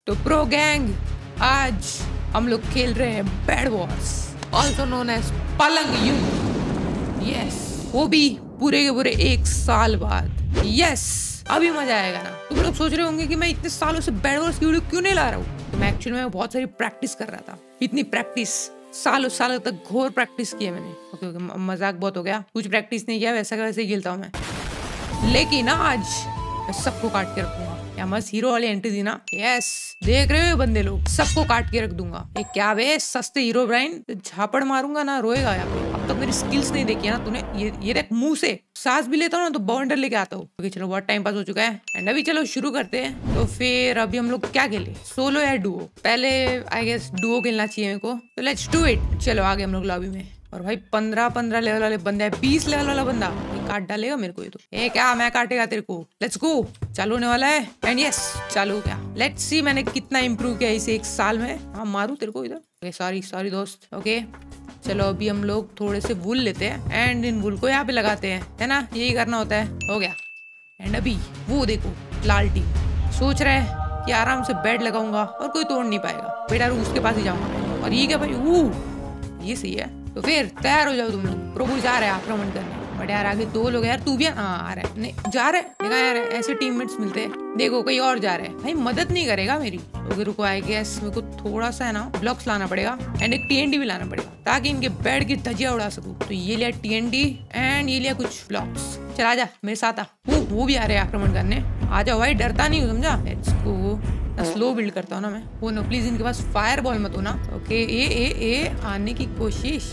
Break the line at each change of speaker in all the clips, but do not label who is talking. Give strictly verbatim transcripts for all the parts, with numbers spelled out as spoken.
तो pro gang, आज हम लोग खेल रहे हैं bed wars, also known as पलंग युद्ध। यस, वो भी पूरे के पूरे एक साल बाद। यस, अभी मजा आएगा ना। तुम लोग सोच रहे होंगे कि मैं इतने सालों से बेड वॉर्स की वीडियो क्यों नहीं ला रहा हूँ। तो मैं एक्चुअली में बहुत सारी प्रैक्टिस कर रहा था। इतनी प्रैक्टिस, सालों सालों तक घोर प्रैक्टिस की है मैंने। ओके ओके, मजाक बहुत हो गया। कुछ प्रैक्टिस नहीं किया, वैसा का वैसे ही खेलता हूँ मैं। लेकिन आज मैं सबको काट के रखूंगा। या मस्त हीरो वाली एंट्री दी ना। यस, देख रहे हो बंदे लोग, सबको काट के रख दूंगा। एक क्या बे सस्ते हीरो ब्राइन, झापड़ मारूंगा ना, रोएगा यहाँ पे। अब तक मेरी स्किल्स नहीं देखी है ना तूने। ये ये देख, मुंह से सांस भी लेता हूँ ना तो बाउंडर लेके आता हूँ। ओके चलो, बहुत टाइम पास हो चुका है एंड अभी चलो शुरू करते हैं। तो फिर अभी हम लोग क्या खेले, सोलो या डुओ? पहले आई गेस डुओ खेलना चाहिए मेरे को, तो लेट्स डू इट। चलो आगे हम लोग लॉबी में। और भाई पंद्रह पंद्रह लेवल वाले बंदे हैं, बीस लेवल वाला बंदा ये काट डालेगा मेरे को। ये तो ए क्या, मैं काटेगा तेरे को। लेट्स गो, चालू होने वाला है एंड यस चालू हो गया। लेट्स सी मैंने कितना इंप्रूव किया इस एक साल में। हाँ मारू तेरे को इधर। ओके सॉरी सॉरी दोस्त। ओके चलो अभी हम लोग थोड़े से वुल लेते हैं एंड इन वुल को यहाँ पे लगाते हैं, है ना, यही करना होता है। हो गया। एंड अभी वो देखो लाल टीम सोच रहे हैं कि आराम से बेड लगाऊंगा और कोई तोड़ नहीं पाएगा। बेटा उसके पास ही जाऊंगा। और ये क्या भाई, वो ये सही है। तो फिर तैयार हो जाओ तुम लोग, प्रभु जा रहे हैं आक्रमण करने। बट यार आगे दो लोग यार, तू भी हाँ आ रहा है। नहीं जा रहे देखा यार, ऐसे टीममेट्स मिलते हैं। देखो कोई और जा रहे हैं, भाई मदद नहीं करेगा मेरी। तो रुको, आई गेस मेरे को थोड़ा सा है ना ब्लॉक्स लाना पड़ेगा एंड एक टीएनडी भी लाना पड़ेगा ताकि इनके बेड की धजिया उड़ा सकूं। तो ये लिया टीएनडी एंड ये लिया कुछ ब्लॉक्स। चल आजा मेरे साथ आ। वो वो भी आ रहे हैं आक्रमण करने। आ जाओ भाई, डरता नहीं हूँ समझा। Let's go. स्लो बिल्ड करता हूँ ना मैं। वो नो प्लीज इनके पास फायर बॉल मत हो ना। ओके ए ए ए आने की कोशिश।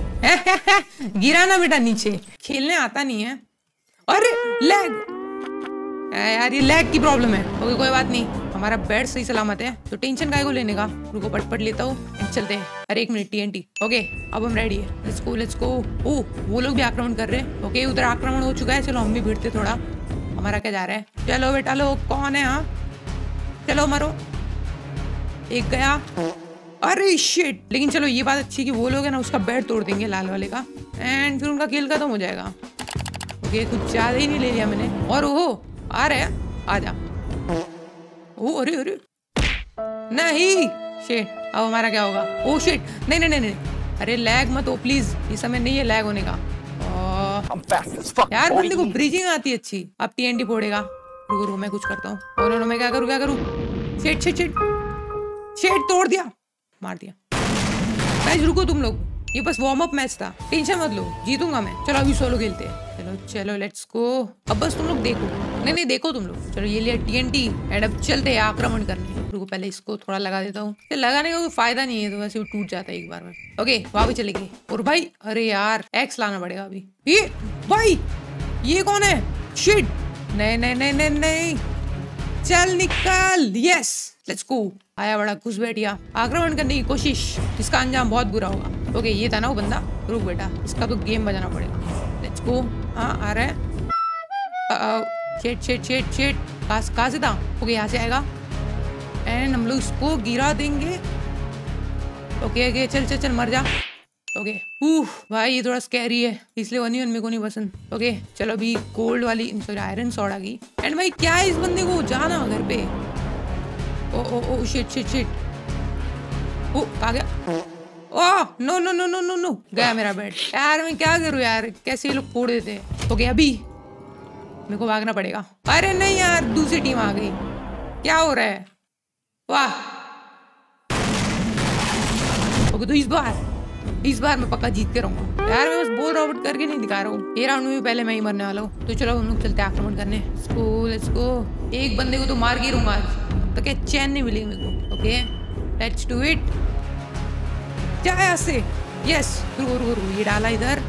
गिरा ना बेटा नीचे, खेलने आता नहीं है। अरे लैग यार, ये लैग की प्रॉब्लम है। ओके कोई बात नहीं, हमारा बेड सही सलामत है तो टेंशन काहे को लेने का। रुको पटपट लेता हूँ, चलते हैं। अरे एक मिनट, टीएनटी। ओके अब हम रेडी है। लेट्स गो लेट्स गो। ओ वो लोग भी आक्रमण कर रहे हैं। ओके उधर आक्रमण हो चुका है। चलो हम भी भिड़ते थोड़ा। हमारा क्या जा रहा है। चलो बेटा लो, कौन है। हाँ चलो मारो। एक गया। अरे शिट। लेकिन चलो ये बात अच्छी कि वो लोग है ना उसका बेड तोड़ देंगे लाल वाले का एंड फिर उनका खेल खत्म हो जाएगा। ओके कुछ ज्यादा ही नहीं ले लिया मैंने। और वो आ रहे हैं, आजा। ओ अरे अरे नहीं, शिट। अब हमारा क्या होगा। ओ शिट, नहीं नहीं नहीं नहीं। अरे लैग मत हो प्लीज, ये समय नहीं है लैग होने का। यार बंदे को ब्रीजिंग आती है अच्छी। अब टीएनडी फोड़ेगा। रुको रुको मैं कुछ करता हूँ। और मैं क्या करूँ क्या करूँ। शिट शिट शिट शिट, तोड़ दिया, मार दिया। गाइस रुको तुम लोग, ये बस वार्म अप मैच था, टेंशन मत लो, जीतूंगा मैं। चलो अभी सोलो खेलते हैं। चलो चलो लेट्स गो। अब बस तुम लोग देखो, नहीं नहीं देखो तुम लोग। चलो ये लिया टीएनटी एंड अब चलते हैं आक्रमण करने। रुको पहले इसको थोड़ा लगा देता हूँ। लगाने का कोई फायदा नहीं है, तो वैसे वो टूट जाता है एक बार में। ओके वहां भी चलेगी। और भाई अरे यार एक्स लाना पड़ेगा अभी। ये भाई ये कौन है। शिट, नहीं नहीं नहीं नहीं नहीं, चल निकल। Yes let's go. आया बड़ा घुसपैठिया, आक्रमण करने की कोशिश, इसका अंजाम बहुत बुरा होगा। ओके ये था ना वो बंदा। रुक बेटा, इसका तो गेम बजाना पड़ेगा। Let's go. हाँ आ रहा है। शेट शेट शेट शेट, कहाँ से था। ओके यहाँ से आएगा एंड हम लोग इसको गिरा देंगे। ओके ओके चल चल चल मर जा। ओके उफ भाई ये थोड़ा स्कैरी है, इसलिए वन वन मेरे को नहीं पसंद। ओके चलो अभी गोल्ड वाली सॉरी आयरन सॉर्ड आ गई। एंड भाई क्या है इस बंदे को, जाना घर पे। Oh oh oh shit shit shit. Oh आ गया। Oh no no no no no no, गया मेरा बेड। यार मैं क्या करूँ यार, कैसे ये लोग फोड़ देते हैं। ओके अभी मेरे को भागना पड़ेगा। अरे नहीं यार, दूसरी टीम आ गई। क्या हो रहा है। वाह। ओके तो इस बार इस बार मैं पक्का जीत के रहूंगा यार। मैं बस बोल रॉबर्ट करके नहीं दिखा रहा हूँ। ये राउंड में भी पहले मैं ही मरने वाला हूँ। तो चलो हम लोग चलते हैं आक्रमण करने। Let's go let's go. एक बंदे को तो मार के रहूंगा आज, तो क्या चैन नहीं मिलेगी मेरे को। Okay let's do it. क्या है ऐसे। यस रुको रुको रुको, ये डाला इधर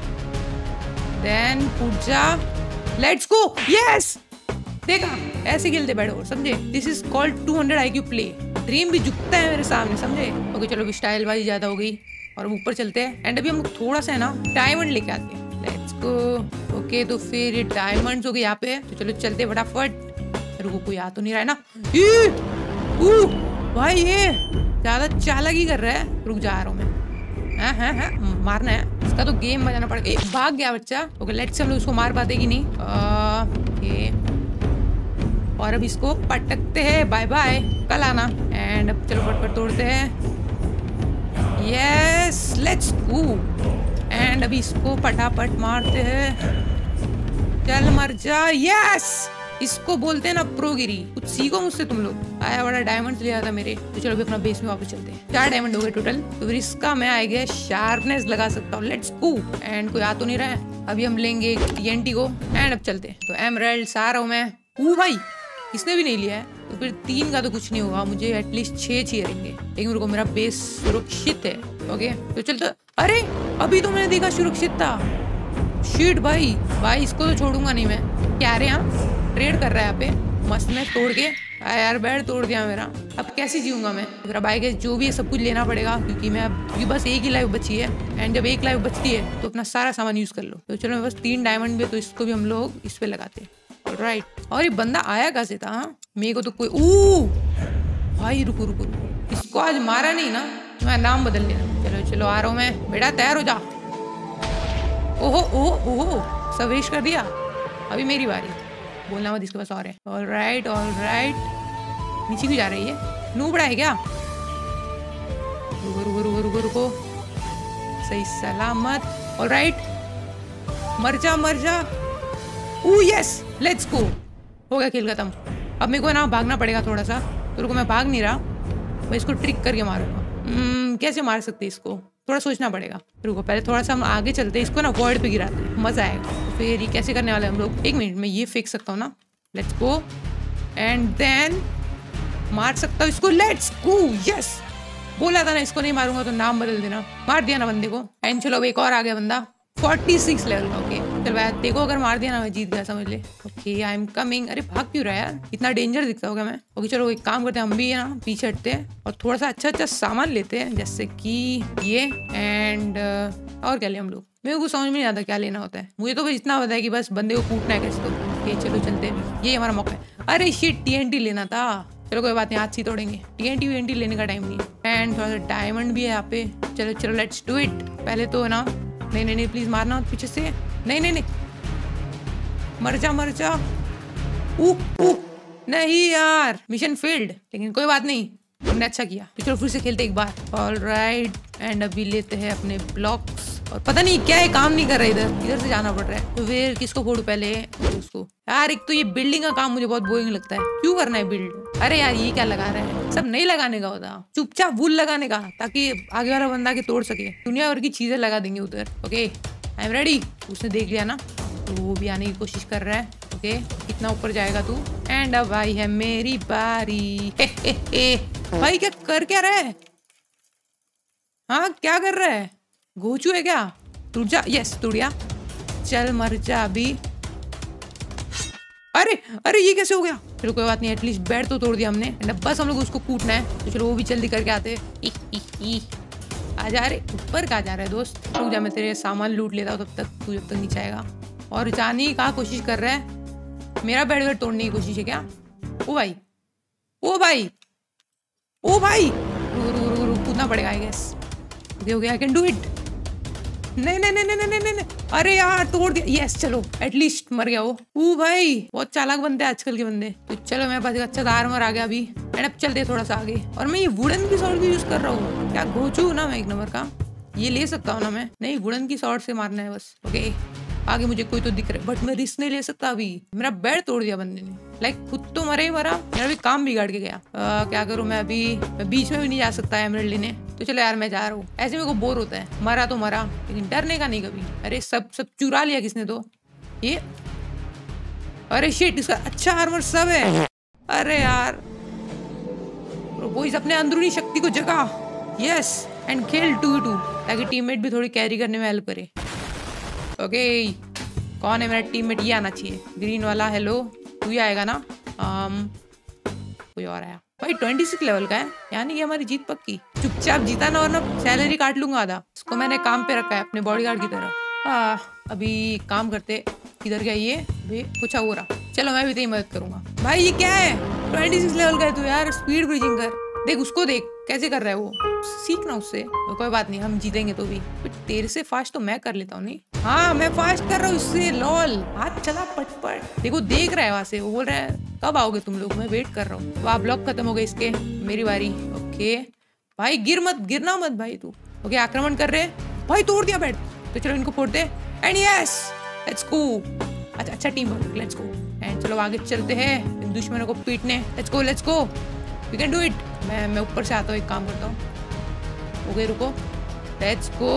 देन पूजा। Let's go. यस देखा, ऐसे खेलते बैठो समझे। This is called two hundred IQ play. Dream भी झुकता है मेरे सामने समझे। ओके चलो स्टाइल बाजी ज्यादा हो गई और ऊपर चलते हैं। एंड अभी हम थोड़ा सा है ना डायमंड लेके आते हैं। Let's go. ओके तो फिर ये डायमंड्स हो गए यहाँ पे। तो चलो चलते फटाफट। रुको कोई आ तो नहीं रहा है ना। ये ऊ भाई ये ज्यादा चालाकी कर रहा है। रुक जा रहा हूँ मैं। हाँ हाँ हाँ मारना है इसका, तो गेम बजाना पड़ेगा। भाग गया बच्चा। ओके लेट्स हम लोग उसको मार पाते कि नहीं। ओके और अब इसको पटकते हैं। बाय बाय, कल आना। एंड अब चलो फटफट तोड़ते हैं। Yes, let's go. एंड अभी इसको पटापट मारते हैं। चल मर जा। यस, इसको बोलते हैं ना प्रोगिरी। कुछ सीखो मुझसे तुम लोग। आया बड़ा डायमंड लिया था मेरे। तो चलो अभी अपना बेस में वापस चलते हैं। चार डायमंड हो गए टोटल। तो फिर इसका मैं आ गया शार्पनेस लगा सकता हूँ। Let's go. एंड कोई आ तो नहीं रहा है। अभी हम लेंगे टीएनटी को। एंड अब चलते हैं। तो एमराल्ड आ रहा हूँ मैं। ओ भाई, इसने भी नहीं लिया है। तो फिर तीन का तो कुछ नहीं होगा, मुझे एटलीस्ट छह चाहिए रहेंगे। लेकिन मेरे को मेरा बेस सुरक्षित है। ओके तो चलते। अरे अभी तो मैंने देखा सुरक्षित था। शीट भाई भाई, इसको तो छोड़ूंगा नहीं मैं। क्या रहे यहाँ ट्रेड कर रहा है यहाँ पे मस्त में तोड़ के। यार बेड तोड़ दिया मेरा। अब कैसे जीऊंगा मैं? मेरा बाइक है, जो भी है सब कुछ लेना पड़ेगा क्योंकि मैं अब बस एक ही लाइफ बची है। एंड जब एक लाइफ बचती है तो अपना सारा सामान यूज कर लो। तो चलो बस तीन डायमंड भी, तो इसको भी हम लोग इस पे लगाते हैं। राइट, और ये बंदा आया कहाँ से था? हाँ मेरे को तो कोई ओ भाई, रुको रुको रुको, इसको आज मारा नहीं ना, मैं नाम बदल लेना। चलो चलो आ रहा हूँ मैं। बेटा तैयार हो जा। ओहो ओहो ओहो, सब वेस्ट कर दिया। अभी मेरी बारी। बोलना मत, इसके पास और है। All right all right. नीचे क्यों जा रही है? नूबड़ा है क्या? रुको रुको रुको रुको रुको, सही सलामत। ऑल राइट, मर जा मर जा। Oh yes, let's go. हो गया खेल खत्म। अब मेरे को ना भागना पड़ेगा थोड़ा सा। तो रुको, मैं भाग नहीं रहा, मैं इसको ट्रिक करके मारूंगा। hmm, कैसे मार सकते इसको? थोड़ा सोचना पड़ेगा। रुको पहले थोड़ा सा हम आगे चलते हैं, इसको ना वॉइड पे गिराते हैं, मजा आएगा। तो फिर ये कैसे करने वाले हम लोग? एक मिनट में ये फेंक सकता हूँ ना। Let's go. एंड देन मार सकता हूँ इसको। Let's go. यस, बोला था ना इसको नहीं मारूंगा तो नाम बदल देना। मार दिया ना बंदे को। एंड चलो अब एक और आ गया बंदा छियालीस लेवल का। ओके चल भाई, देखो अगर मार दिया ना मैं जीत गया समझ ले। Okay I am coming. अरे भाग क्यों रहा है यार? इतना डेंजर दिखता होगा मैं। ओके चलो एक काम करते हैं, हम भी है ना पीछे हटते हैं और थोड़ा सा अच्छा अच्छा सामान लेते हैं, जैसे कि ये। एंड और क्या ले हम लोग? मेरे को समझ में नहीं आता क्या लेना होता है। मुझे तो बस इतना पता है कि बस बंदे को कूटना है कैसे। तो ये चलो चलते हैं, ये हमारा मौका है। अरे शिट, टीएनटी लेना था। चलो कोई बात नहीं, हाथ से तोड़ेंगे। टीएनटी वीएनटी लेने का टाइम नहीं है। एंड थोड़ा सा डायमंड भी है यहाँ पे। चलो चलो लेट्स डू इट। पहले तो ना, नहीं नहीं नहीं प्लीज मारना पीछे से। नहीं नहीं नहीं, मर जा मर जा। ऊ ऊ नहीं यार, मिशन फेल्ड। लेकिन कोई बात नहीं, हमने अच्छा किया। तो चलो फिर से खेलते एक बार। ऑल राइट, एंड अभी लेते हैं अपने ब्लॉक्स। और पता नहीं क्या है, काम नहीं कर रहा, इधर इधर से जाना पड़ रहा है। तो फिर किसको फोड़ू पहले? उसको। यार एक तो ये बिल्डिंग का काम मुझे बहुत बोरिंग लगता है। क्यों करना है बिल्ड? अरे यार ये क्या लगा रहा है? सब नहीं लगाने का होता, चुपचाप वुल लगाने का, ताकि आगे वाला बंदा के तोड़ सके। दुनिया भर की चीजें लगा देंगे उधर। Okay I am ready. उसने देख लिया ना, तो वो भी आने की कोशिश कर रहा है। ओके कितना ऊपर जाएगा तू? एंड अब भाई है मेरी बारी। हे हे हे। भाई क्या कर क्या रहा है? हाँ क्या कर रहा है? गोचू है क्या? टूट जा। यस टूट गया। चल मर जा अभी। अरे अरे ये कैसे हो गया? चलो कोई बात नहीं, एटलीस्ट बेड तो तोड़ दिया हमने। बस हम लोग उसको कूटना है। तो चलो वो भी जल्दी करके आते। ही, ही, ही। आ जा रहे ऊपर। कहाँ जा रहा है दोस्त? रुक जा, मैं तेरे सामान लूट लेता हूँ तब तक, तू जब तक नीचे आएगा। और जाने की कहाँ कोशिश कर रहा है? मेरा बेड वेड तोड़ने की कोशिश है क्या? ओ भाई ओ भाई ओ भाई, रुक रुक रुक रुक, कूदना पड़ेगा आई गेस। हो गया, आई कैन डू इट। नहीं नहीं नहीं नहीं नहीं नहीं, अरे यार तोड़ दिया। यस चलो एटलीस्ट मर गया वो। ओ भाई बहुत चालाक बनते हैं आजकल के बंदे। तो चलो मेरे पास अच्छा आर्मर आ गया अभी। एंड अब चलते हैं थोड़ा सा आगे। और मैं ये वुडन की सॉर्ड भी यूज कर रहा हूँ। क्या घोचू ना मैं एक नंबर का? ये ले सकता हूँ ना मैं? नहीं, वुडन की सॉर्ड से मारना है बस। ओके आगे मुझे कोई तो दिख रहा है, बट मैं रिस्क नहीं ले सकता अभी। मेरा बेड तोड़ दिया बंदे ने। लाइक खुद तो मरा ही मरा, मेरा भी काम बिगाड़ के गया। आ, क्या करूं मैं अभी? मैं बीच में भी नहीं जा सकता एमराल्ड लेने। तो चलो यार मैं जा रहा हूँ। ऐसे मेरे को बोर होता है। मरा तो मरा, लेकिन डरने का नहीं कभी। अरे सब सब चुरा लिया किसने तो ये। अरे शिट, इसका अच्छा आर्मर सब है। अरे यार वो इस अपने अंदरूनी शक्ति को जगा। यस एंड खेल टू टू, ताकि टीममेट भी थोड़ी कैरी करने में हेल्प करे। ओके कौन है मेरा टीममेट? ये आना चाहिए, ग्रीन वाला। हेलो तू ही आएगा ना? um, कोई और आया भाई। छब्बीस लेवल का है, यानी कि हमारी जीत पक्की। चुपचाप जीता ना, और ना सैलरी काट लूंगा आधा। इसको मैंने काम पे रखा है अपने बॉडीगार्ड की तरह। आ, अभी काम करते। किधर गया ये? कुछ हो रहा। चलो मैं भी तेरी मदद करूंगा। भाई ये क्या है? छब्बीस लेवल का है तू यार। स्पीड ब्रीजिंग कर। देख उसको, देख कैसे कर रहा है वो। सीखना उससे। कोई बात नहीं, हम जीतेंगे तो भी। तेरे से फास्ट तो मैं कर लेता हूँ। नहीं हाँ मैं फास्ट कर रहा हूँ इससे। लॉल हाथ चला पटपट। देखो देख रहा है वहां से, वो बोल रहा है कब आओगे तुम लोग, मैं वेट कर रहा हूँ। वाह ब्लॉक खत्म हो गए इसके। मेरी बारी। ओके भाई गिर मत, गिरना मत भाई तू। ओके आक्रमण कर रहे भाई, तोड़ दिया बेड। तो चलो इनको फोड़ते एंड यस लेट्स गो। अच्छा अच्छा teamwork, let's go. And चलो आगे चलते हैं इन दुश्मनों को पीटने। Let's go let's go we can do it. मैं मैं ऊपर से आता हूँ, एक काम करता हूँ। ओके रुको, लेट्स गो।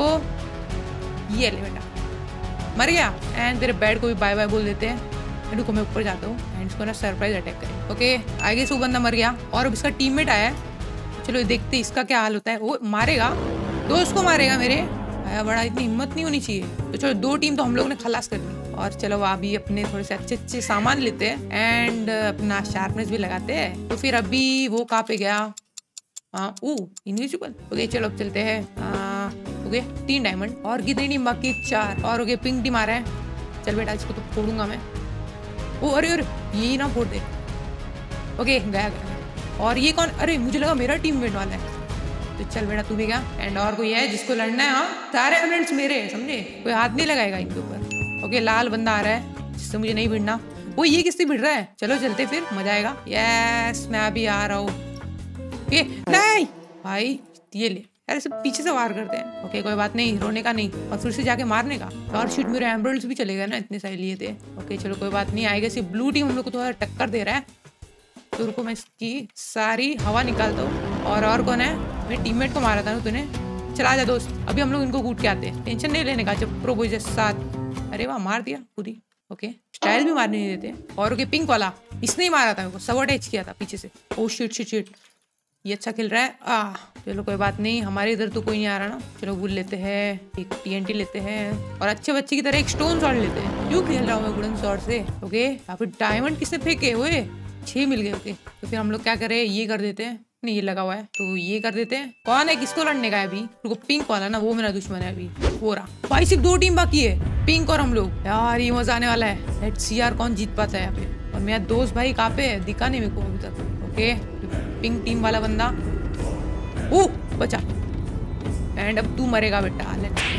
ये ले बेटा, मर गया। एंड तेरे बेड को भी बाय बाय बोल देते हैं। रुको मैं ऊपर जाता हूँ एंड इसको ना सरप्राइज अटैक करें। ओके आगे से वो बंदा मर गया और अब इसका टीममेट आया है। चलो देखते इसका क्या हाल होता है। वो मारेगा, दोस्त को मारेगा मेरे। आया बड़ा, इतनी हिम्मत नहीं होनी चाहिए। तो चलो दो टीम तो हम लोग ने खलास कर दी। और चलो अभी अपने थोड़े से अच्छे अच्छे सामान लेते हैं एंड अपना शार्पनेस भी लगाते हैं। तो फिर अभी वो कहाँ पे गया? हाँ ओ इनविजिबल। ओके चलो अब चलते हैं। ओके तीन डायमंड और कितनी टीम बाकी? चार। और ओके पिंक टीम आ रहा है। चल बेटा इसको तो फोड़ूंगा मैं। ओ अरे अरे यही ना फोड़ दे। ओके गया गया। और ये कौन? अरे मुझे लगा मेरा टीममेट वाला है। तो चल बेटा तू भी गया। एंड और कोई है जिसको लड़ना है? हाँ सारे एमरेल्ड्स मेरे हैं, समझे? कोई हाथ नहीं लगाएगा इनके ऊपर। ओके लाल बंदा आ रहा है जिससे मुझे नहीं भिड़ना। वो ये किससे भिड़ रहा है? चलो चलते फिर, मजा आएगा। यस मैं अभी आ रहा हूँ। ये नहीं भाई, ये ले यार, सब पीछे से वार करते हैं। ओके कोई बात नहीं, रोने का नहीं और फिर से जाके मारने का। और शूट मेरे एमरेल्ड्स भी चले गए ना, इतने सारे लिए थे। ओके चलो कोई बात नहीं, आएगा सिर्फ ब्लू टीम हम लोग को थोड़ा टक्कर दे रहा है। तो रुको मैं इसकी सारी हवा निकालता हूँ। और और कौन है? मेरे टीममेट को मारा था ना तूने। चला जा दोस्त, अभी हम लोग इनको कूट के आते हैं। टेंशन नहीं लेने का। जब प्रो बॉयज साथ, अरे वाह मार दिया पूरी। ओके स्टाइल भी मारने नहीं देते। और ओके पिंक वाला, इसने ही मारा था मेरे को, सबोटेज किया था पीछे से। ओ शिट शिट शिट, ये अच्छा खेल रहा है। आ चलो कोई बात नहीं, हमारे इधर तो कोई नहीं आ रहा ना। चलो वुड लेते हैं, एक टीएनटी लेते हैं और अच्छे बच्चे की तरह एक स्टोन शॉट लेते हैं। क्यों खेल रहा हूँ मैं वुडन शॉट से? ओके यहाँ पे डायमंड किसने फेंके हुए? छह मिल गए। ओके तो फिर हम लोग क्या करें, ये कर देते हैं। नहीं ये लगा हुआ है तो ये कर देते हैं। कौन है, किसको लड़ने का है अभी? रुको पिंक वाला ना, वो मेरा दुश्मन है अभी। वो रहा भाई, सिर्फ दो टीम बाकी है, पिंक और हम लोग। यार ये मजा आने वाला है। लेट्स सी यार कौन जीत पाता है यहाँ पे। और मेरा दोस्त भाई कहाँ पे है? दिखा नहीं मेरे को अभी तक। ओके पिंक टीम वाला बंदा, ओ बचा। एंड अब तू मरेगा बेटा।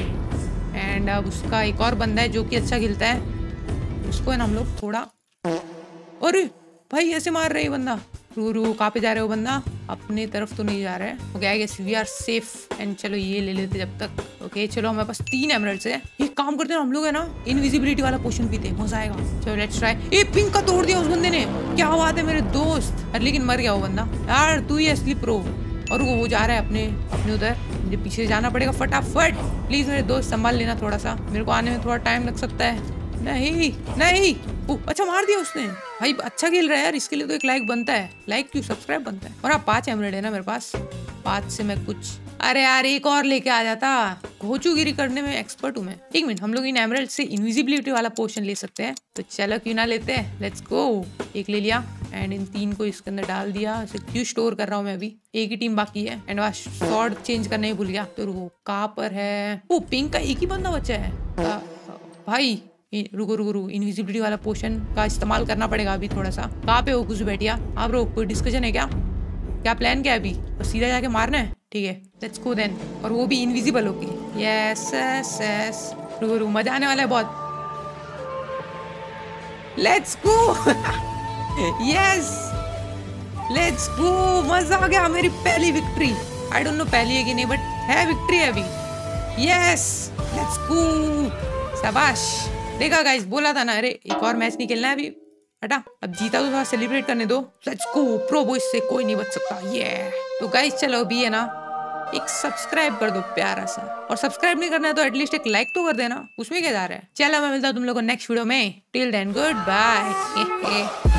एंड अब उसका एक और बंदा है जो कि अच्छा खेलता है, उसको है ना हम लोग थोड़ा। अरे भाई ऐसे मार रहे बंदा। रू रू कहाँ पे जा रहे हो बंदा? अपने तरफ तो नहीं जा रहा है। Okay I guess we are safe. And चलो ये ले लेते जब तक। ओके चलो हमारे पास तीन एमराल्ड्स है। एक काम करते हैं हम लोग है ना, इनविजिबिलिटी वाला पोशन पीते, मजा आएगा। चलो लेट्स ट्राई। ए पिंक का तोड़ दिया उस बंदे ने, क्या बात है मेरे दोस्त। अरे लेकिन मर गया वो बंदा। यार तू ही असली प्रो। और वो वो जा रहा है अपने अपने उधर, मुझे पीछे जाना पड़ेगा फटाफट। प्लीज मेरे दोस्त संभाल लेना थोड़ा सा, मेरे को आने में थोड़ा टाइम लग सकता है। नहीं नहीं ओ, अच्छा मार दिया उसने। भाई अच्छा खेल रहा है यार, इसके लिए तो एक लाइक बनता है। लाइक क्यों, सब्सक्राइब बनता है। और आप पांच एमरेड है ना मेरे पास, पांच से मैं कुछ। अरे यार एक और लेके आ जाता। घोचूगिरी करने में एक्सपर्ट हूँ मैं। एक मिनट, हम लोग इन एमरेल्ड से इनविजिबिलिटी वाला पोशन ले सकते हैं, तो चलो क्यों ना लेते हैं। Let's go. एक ले लिया एंड इन तीन को इसके अंदर डाल दिया। इसे क्यों स्टोर कर रहा हूँ मैं अभी, एक ही टीम बाकी है। एंड वहाँ शॉर्ट चेंज करना ही भूल गया। तो वो कहाँ पर है? वो पिंक का एक ही बंदा बचा है। आ, भाई रुको रुको रुको, इनविजिबिलिटी वाला पोशन का इस्तेमाल करना पड़ेगा अभी थोड़ा सा। कहाँ पे हो कुछ बैठिया आप? रो कोई डिस्कशन है क्या? क्या प्लान क्या है अभी? और सीधा जाके मारना है? ठीक है लेट्स गो देन। और वो भी इनविजिबल होके। Yes yes yes. रुको रुको, मजा आने वाला है बहुत। Let's go. Yes let's go, मजा आ गया। मेरी पहली विक्ट्री। आई डोंट नो पहली है कि नहीं, बट है विक्ट्री है अभी। यस लेट्स गो, शाबाश। देखा गाइस, बोला था ना। अरे एक और मैच नहीं खेलना है अभी, हटा। अब जीता तो थोड़ा सेलिब्रेट करने दो। लेट्स गो, प्रो बॉयज से कोई नहीं बच सकता। ये तो गाइस चलो अभी है ना, एक सब्सक्राइब कर दो प्यारा सा। और सब्सक्राइब नहीं करना है तो एटलीस्ट एक लाइक तो कर देना, उसमें क्या जा रहा है। चलो मैं मिलता हूँ तुम लोगों को नेक्स्ट वीडियो में। Till then good bye.